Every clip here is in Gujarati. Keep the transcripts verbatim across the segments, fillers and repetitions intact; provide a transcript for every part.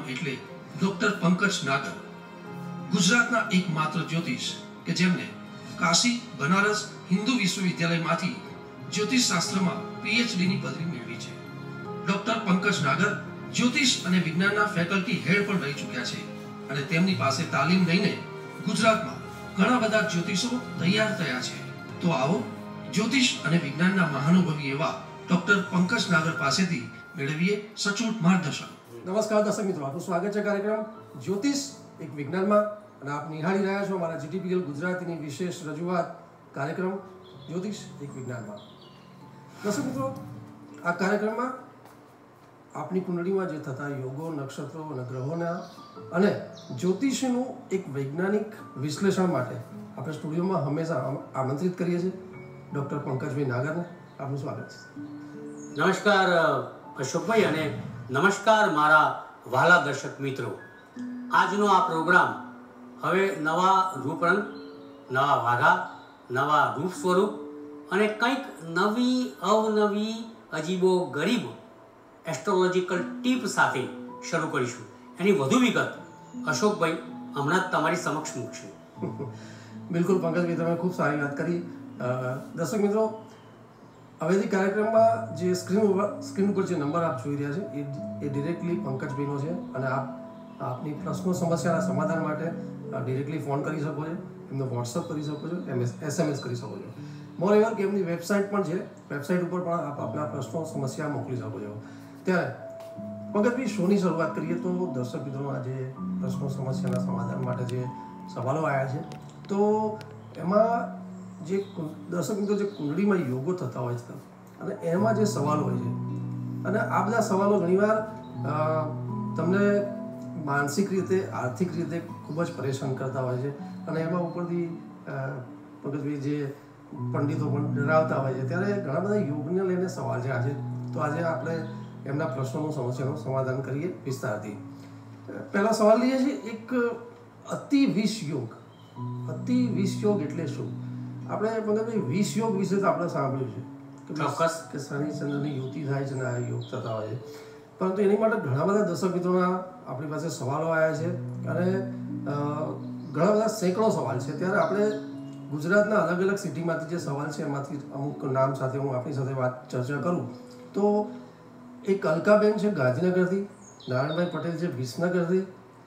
એટલે ડોક્ટર પંકજ નાગર, ગુજરાતના એકમાત્ર જ્યોતિષ કે જેમને કાશી બનારસ હિન્દુ વિશ્વવિદ્યાલયમાંથી જ્યોતિષ શાસ્ત્રમાં પીએચડી ની પદવી મેળવી છે. ડોક્ટર પંકજ નાગર જ્યોતિષ અને વિજ્ઞાનના ફેકલ્ટી હેડ પણ રહી ચૂક્યા છે અને તેમની પાસે તાલીમ લઈને ગુજરાતમાં ઘણા બધા જ્યોતિષો તૈયાર થયા છે. તો આવો જ્યોતિષ અને વિજ્ઞાનના મહાનુભાવી એવા ડોક્ટર પંકજ નાગર પાસેથી મેળવીએ સચોટ માર્ગદર્શન. નમસ્કાર દર્શક મિત્રો, આપનું સ્વાગત છે કાર્યક્રમ જ્યોતિષ એક વિજ્ઞાનમાં અને આપ નિહાળી રહ્યા છો અમારા જીટીપીએલ ગુજરાતીની વિશેષ રજૂઆત કાર્યક્રમ જ્યોતિષ એક વિજ્ઞાનમાં. દર્શક મિત્રો, આ કાર્યક્રમમાં આપની કુંડળીમાં જે થતા યોગો, નક્ષત્રો અને ગ્રહોના અને જ્યોતિષનું એક વૈજ્ઞાનિક વિશ્લેષણ માટે આપણે સ્ટુડિયોમાં હંમેશા આમંત્રિત કરીએ છીએ ડૉક્ટર પંકજભાઈ નાગરને. આપનું સ્વાગત છે. નમસ્કાર અશોકભાઈ અને નમસ્કાર મારા વહાલા દર્શક મિત્રો. આજનો આ પ્રોગ્રામ હવે નવા રૂપરંગ, નવા વાઘા, નવા રૂપ સ્વરૂપ અને કંઈક નવી અવનવી અજીબો ગરીબ એસ્ટ્રોલોજીકલ ટીપ સાથે શરૂ કરીશું. એની વધુ વિગત અશોકભાઈ હમણાં જ તમારી સમક્ષ મૂકશે. બિલકુલ પંકજભાઈ, તમે ખૂબ સારી વાત કરી. દર્શક મિત્રો, હવેથી કાર્યક્રમમાં જે સ્ક્રીન ઉપર સ્ક્રીન ઉપર જે નંબર આપ જોઈ રહ્યા છે એ એ ડિરેક્ટલી પંકજભાઈનો છે અને આપ આપની પ્રશ્નો સમસ્યાના સમાધાન માટે ડિરેક્ટલી ફોન કરી શકો છો, એમનો વોટ્સઅપ કરી શકો છો, એમ એસએમએસ કરી શકો છો. મોર એવર કે એમની વેબસાઇટ પણ છે, વેબસાઇટ ઉપર પણ આપ આપના પ્રશ્નો સમસ્યા મોકલી શકો છો. ત્યારે પંકજભાઈ, શોની શરૂઆત કરીએ તો દર્શક મિત્રોના જે પ્રશ્નો સમસ્યાના સમાધાન માટે જે સવાલો આવ્યા છે, તો એમાં જે દર્શક મિત્રો જે કુંડળીમાં યોગો થતા હોય છે અને એમાં જે સવાલો હોય છે અને આ બધા સવાલો ઘણીવાર તમને માનસિક રીતે, આર્થિક રીતે ખૂબ જ પરેશાન કરતા હોય છે અને એમાં ઉપરથી પંકજભાઈ જે પંડિતો પણ ડરાવતા હોય છે. ત્યારે ઘણા બધા યોગને લઈને સવાલ છે આજે. તો આજે આપણે એમના પ્રશ્નોનું સમસ્યાનું સમાધાન કરીએ વિસ્તારથી. પહેલા સવાલ લઈએ છીએ, એક અતિ વિષ યોગ. અતિ વિષ યોગ એટલે શું? આપણે મતલબ વિષ યોગ વિશે તો આપણે સાંભળ્યું છે કે ચોક્કસ કે શનિ ચંદ્રની યુતિ થાય છે ને આ યોગ થતા હોય છે, પરંતુ એની માટે ઘણા બધા દર્શક મિત્રોના આપણી પાસે સવાલો આવ્યા છે અને ઘણા બધા સેંકડો સવાલ છે. ત્યારે આપણે ગુજરાતના અલગ અલગ સિટીમાંથી જે સવાલ છે એમાંથી અમુક નામ સાથે હું આપણી સાથે વાત ચર્ચા કરું તો એક અલકાબેન છે ગાંધીનગરથી, નારાયણભાઈ પટેલ છે વિસનગરથી,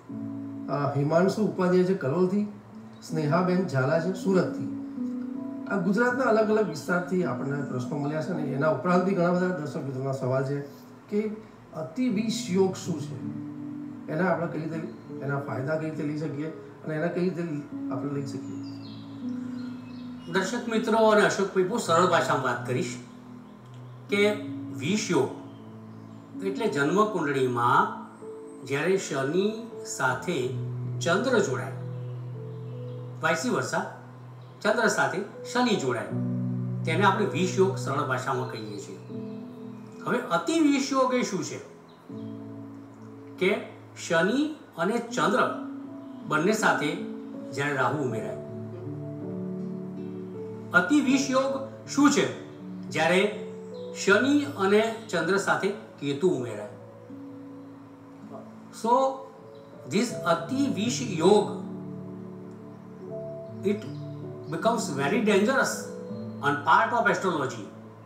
હિમાંશુ ઉપાધ્યાય છે કલોલથી, સ્નેહાબેન ઝાલા છે સુરતથી. આ ગુજરાતના અલગ અલગ વિસ્તારથી આપણને પ્રશ્નો મળ્યા છે અને એના ઉપરાંત બી ઘણા બધા દર્શક મિત્રોના સવાલ છે કે અતિ વિષ યોગ શું છે, એના આપણે કઈ રીતે, એના ફાયદા કઈ રીતે લઈ શકીએ અને એના કઈ રીતે આપણે લઈ શકીએ. દર્શક મિત્રો અને અશોકભાઈ, બહુ સરળ ભાષામાં વાત કરીશ કે વિષ યોગ એટલે જન્મ કુંડળીમાં જ્યારે શનિ સાથે ચંદ્ર જોડાય, વાઇસી વર્ષા ચંદ્ર સાથે શનિ જોડાય, તેને આપણે વિષ યોગ સરળ ભાષામાં કહીએ છીએ. હવે અતિ વિષ યોગ એ શું છે કે શનિ અને ચંદ્ર બંને સાથે જ્યારે રાહુ ઉમેરાય. અતિ વિષ યોગ શું છે? જ્યારે શનિ અને ચંદ્ર સાથે કેતુ ઉમેરાય. સો ધીસ અતિ વિષ યોગ, it becomes very dangerous on part of astrology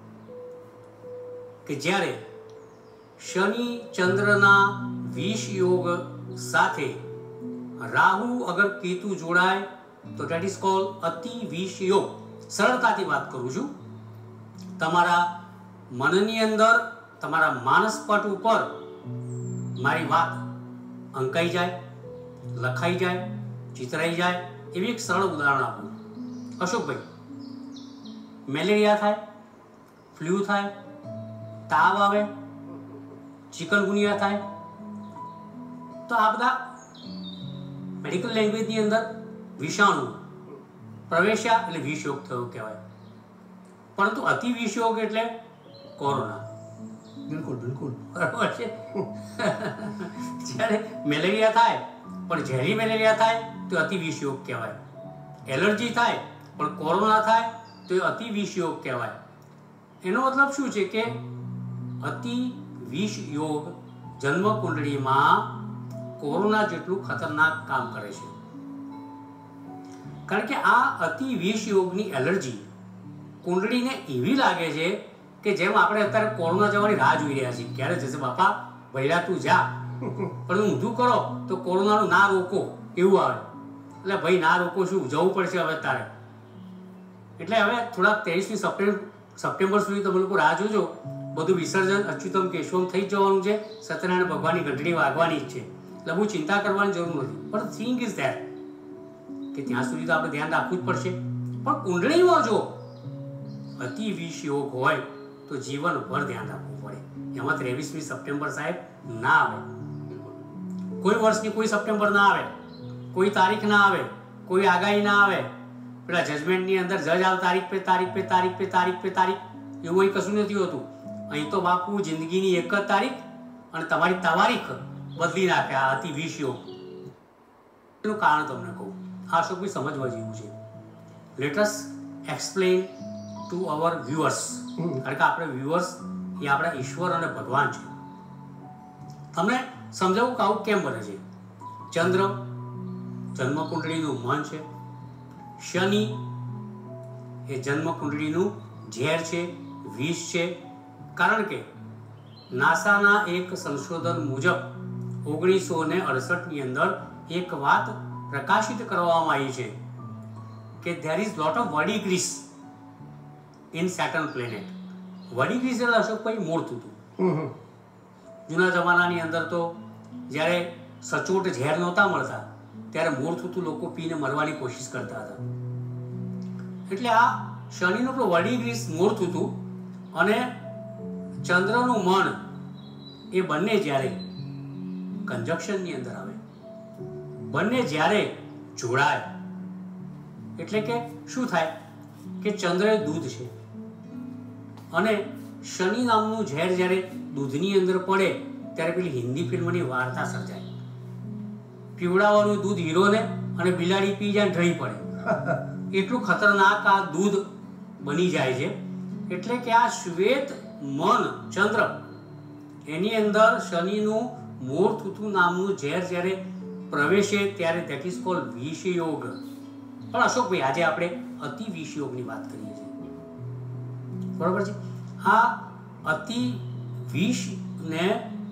કે જ્યારે શનિ ચંદ્રના વિષ યોગ સાથે રાહુ અગર કેતુ જોડાય તો that is called અતિ વિષ યોગ. સરળતાથી વાત કરું છું, તમારા મનની અંદર, તમારા માનસપટ ઉપર મારી વાત અંકાઈ જાય, લખાઈ જાય, ચિતરાઈ જાય એવી એક સરળ ઉદાહરણ આપું. અશોકભાઈ, મેલેરિયા થાય, ફ્લૂ થાય, તાવ આવે, ચિકનગુનિયા થાય, તો આ બધા મેડિકલ લેંગ્વેજની અંદર વિષાણુ પ્રવેશ્યા એટલે વિષ યોગ થયો કહેવાય. પરંતુ અતિ વિષ યોગ એટલે કોરોના. બિલકુલ બિલકુલ બરાબર છે. જ્યારે મેલેરિયા થાય પણ ઝેરી મેલેરિયા થાય તો અતિ વિષ યોગ કહેવાય. એલર્જી થાય પણ કોરોના થાય તો એ અતિ વિષ યોગ કહેવાય. એનો મતલબ શું છે કે અતિ વિષ યોગ જન્મ કુંડળીમાં કોરોના જેટલું ખતરનાક કામ કરે છે. કારણ કે આ અતિ વિષ યોગની એલર્જી કુંડળીને એવી લાગે છે કે જેમ આપણે અત્યારે કોરોના જવાની રાહ જોઈ રહ્યા છીએ, ક્યારે જશે બાપા, વહેલા તું જા, પણ ઊંધું કરો તો કોરોનાનું ના રોકો એવું આવે. એટલે ભાઈ ના રોકો શું, જવું પડશે હવે તારે. એટલે હવે થોડાક ત્રેવીસમી સપ્ટેમ્બર સપ્ટેમ્બર સુધી તમે લોકો રાહ જોજો. બધું વિસર્જન અચ્યુતમ કેશવમ થઈ જ જવાનું છે. સત્યનારાયણ ભગવાનની ઘંટડી વાગવાની જ છે, એટલે બહુ ચિંતા કરવાની જરૂર નથી. પણ થિંગ ઇઝ ધેટ કે ત્યાં સુધી તો આપણે ધ્યાન રાખવું જ પડશે. પણ કુંડળીમાં જો અતિ વિષ યોગ હોય તો જીવનભર ધ્યાન રાખવું પડે. એમાં ત્રેવીસમી સપ્ટેમ્બર સાહેબ ના આવે, કોઈ વર્ષની કોઈ સપ્ટેમ્બર ના આવે, કોઈ તારીખ ના આવે, કોઈ આગાહી ના આવે. પેલા જજમેન્ટની અંદર જજ આવ તારીખ પે તારીખ પે તારીખ પે તારીખ પે તારીખ એવું અહીં કશું નથી હોતું. અહીં તો બાપુ જિંદગીની એક જ તારીખ અને તમારી તારીખ બદલી નાખે આ અતિ વિષ યોગ. એનું કારણ તમને કહું, આ શું કોઈ સમજવા જેવું છે. Let us explain to our viewers. કારણ કે આપણે વ્યુઅર્સ એ આપણા ઈશ્વર અને ભગવાન છે. તમને સમજાવું કે આવું કેમ બને છે. ચંદ્ર જન્મકુંડળીનું મન છે, શનિ એ જન્મકુંડળીનું ઝેર છે, વિષ છે. કારણ કે નાસાના એક સંશોધન મુજબ ઓગણીસો ને અડસઠની અંદર એક વાત પ્રકાશિત કરવામાં આવી છે કે there is lot of verdigris in Saturn planet. Verdigris એટલે અશોકભાઈ મોડતું હતું. જૂના જમાનાની અંદર તો જ્યારે સચોટ ઝેર નહોતા મળતા ત્યારે મોડતું લોકો પીને મરવાની કોશિશ કરતા હતા. એટલે આ શનિનું પણ વર્ડિગ્રીસ મોડતું હતું અને ચંદ્રનું મન એ બંને જ્યારે કંજક્શનની અંદર આવે, બંને જ્યારે જોડાય એટલે કે શું થાય કે ચંદ્ર એ દૂધ છે અને શનિ નામનું ઝેર જ્યારે દૂધની અંદર પડે ત્યારે પેલી હિન્દી ફિલ્મની વાર્તા સર્જાય. પીવડાવવાનું દૂધ હીરોને અને બિલાડી પી જાય ઢળી પડે, એટલું ખતરનાક આ દૂધ બની જાય છે. એટલે કે આ શ્વેત મન ચંદ્ર એની અંદર શનિનું મોર થૂથું નામનું ઝેર જ્યારે પ્રવેશે ત્યારે ધેટ ઇઝ કોલ્ડ વિષ યોગ. પણ અશોકભાઈ આજે આપણે અતિ વિષ યોગની વાત કરીએ છીએ, બરોબર છે. આ અતિ વિષ ને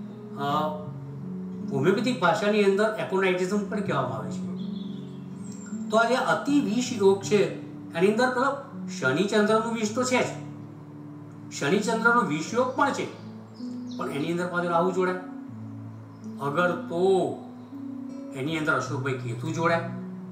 હોમિયોપેથિક ભાષાની અંદર એકોનાઇટિઝમ પણ કહેવામાં આવે છે. તો આ જે અતિ વિષ યોગ છે એની અંદર પેલો શનિ ચંદ્રનું વિષ તો છે જ, શનિ ચંદ્રનો વિષ યોગ પણ છે, પણ એની અંદર પાછું રાહુ જોડાય. અગર તો એની અંદર અશોકભાઈ કેતુ જોડાય,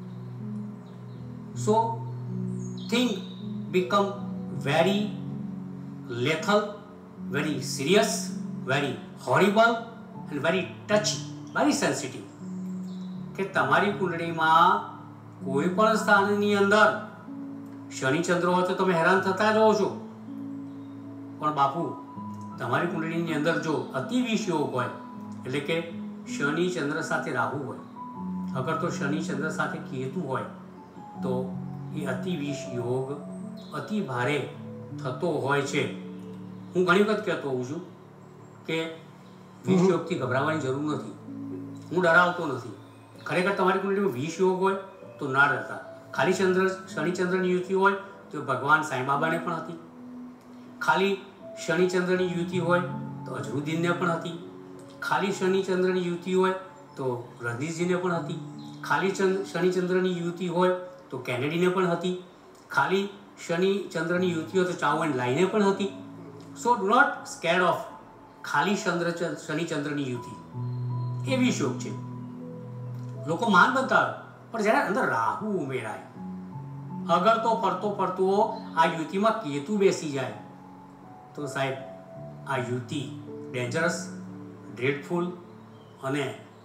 so thing become very lethal, very serious, very horrible and very touchy, very sensitive. કે તમારી કુંડળીમાં કોઈ પણ સ્થાનની અંદર શનિ ચંદ્ર હોય તો તમે હેરાન થતા જ હો છો. પણ બાપુ તમારી કુંડળીની અંદર જો અતિ વિષ યોગ હોય એટલે કે શનિ ચંદ્ર સાથે રાહુ હોય, અગર તો શનિ ચંદ્ર સાથે કેતુ હોય તો એ અતિ વિષ યોગ અતિ ભારે થતો હોય છે. હું ઘણી વખત કહેતો હોઉં છું કે વિષ યોગથી ગભરાવાની જરૂર નથી, હું ડરાવતો નથી. ખરેખર તમારી કુંડળીમાં વિષ યોગ હોય તો ના ડરતા. ખાલી ચંદ્ર શનિ ચંદ્રની યુતિ હોય તો ભગવાન સાંઈ બાબાને પણ હતી, ખાલી શનિ ચંદ્રની યુતિ હોય તો અઝરુદ્દીનને પણ હતી, ખાલી શનિ ચંદ્રની યુતિ હોય તો રણજીતજીને પણ હતી, ખાલી શનિ ચંદ્રની યુતિ હોય તો કેનેડીને પણ હતી, ખાલી શનિ ચંદ્રની યુતિ હોય તો ચાઉ એન્ડ લાઈને પણ હતી. So do not scared of ખાલી ચંદ્ર શનિ ચંદ્રની યુતિ. એ વિષ યોગ છે. લોકો માન બતાવે પણ જ્યારે અંદર રાહુ ઉમેરાય, અગર તો ફરતો ફરતો આ યુતિમાં કેતુ બેસી જાય તો સાહેબ આ યુતિ ડેન્જરસ, ડ્રેડફુલ અને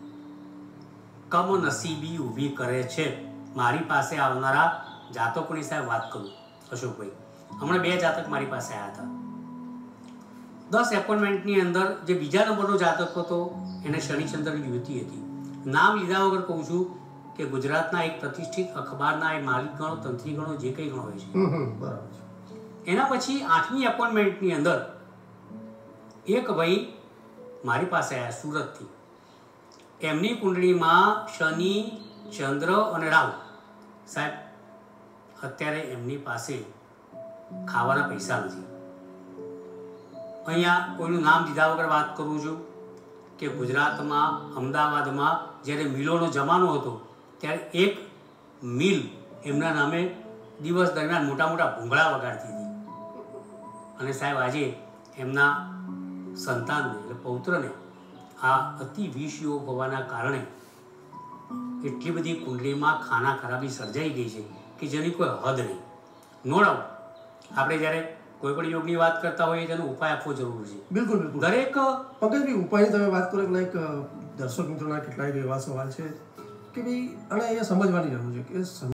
કમનસીબી ઊભી કરે છે. મારી પાસે આવનારા જાતકોની સાહેબ વાત કરું અશોકભાઈ, હમણાં બે જાતક મારી પાસે આવ્યા હતા. દસ એપોઇન્ટમેન્ટની અંદર જે બીજા નંબરનો જાતક હતો એને શનિચંદ્રની યુતિ હતી. નામ લીધા વગર કહું છું કે ગુજરાતના એક પ્રતિષ્ઠિત અખબારના એક માલિક ગણો, તંત્રી ગણો, જે કંઈ ગણો હોય છે. એના પછી આઠમી એપોઇન્ટમેન્ટની અંદર એક ભાઈ મારી પાસે આવ્યા સુરતથી. એમની કુંડળીમાં શનિ, ચંદ્ર અને રાહુ, સાહેબ અત્યારે એમની પાસે ખાવાના પૈસા નથી. અહીંયા કોઈનું નામ દીધા વગર વાત કરું છું કે ગુજરાતમાં અમદાવાદમાં જ્યારે મિલોનો જમાનો હતો ત્યારે એક મિલ એમના નામે દિવસ દરમિયાન મોટા મોટા ભૂંગળા વગાડતી હતી. અને સાહેબ આજે એમના સંતાનને એટલે પૌત્રને આ અતિ વિષ યોગ હોવાના કારણે એટલી બધી કુંડળીમાં ખાના ખરાબી સર્જાઈ ગઈ છે કે જેની કોઈ હદ નહીં. નો ડાઉટ આપણે જ્યારે કોઈ પણ યોગની વાત કરતા હોઈએ તેનો ઉપાય આપવો જરૂરી છે. બિલકુલ બિલકુલ. દરેક પંકજભાઈ ઉપાયની તમે વાત કરો એટલે એક દર્શક મિત્રોના કેટલાય એવા સવાલ છે કે ભાઈ અને એ સમજવાની જરૂર છે કે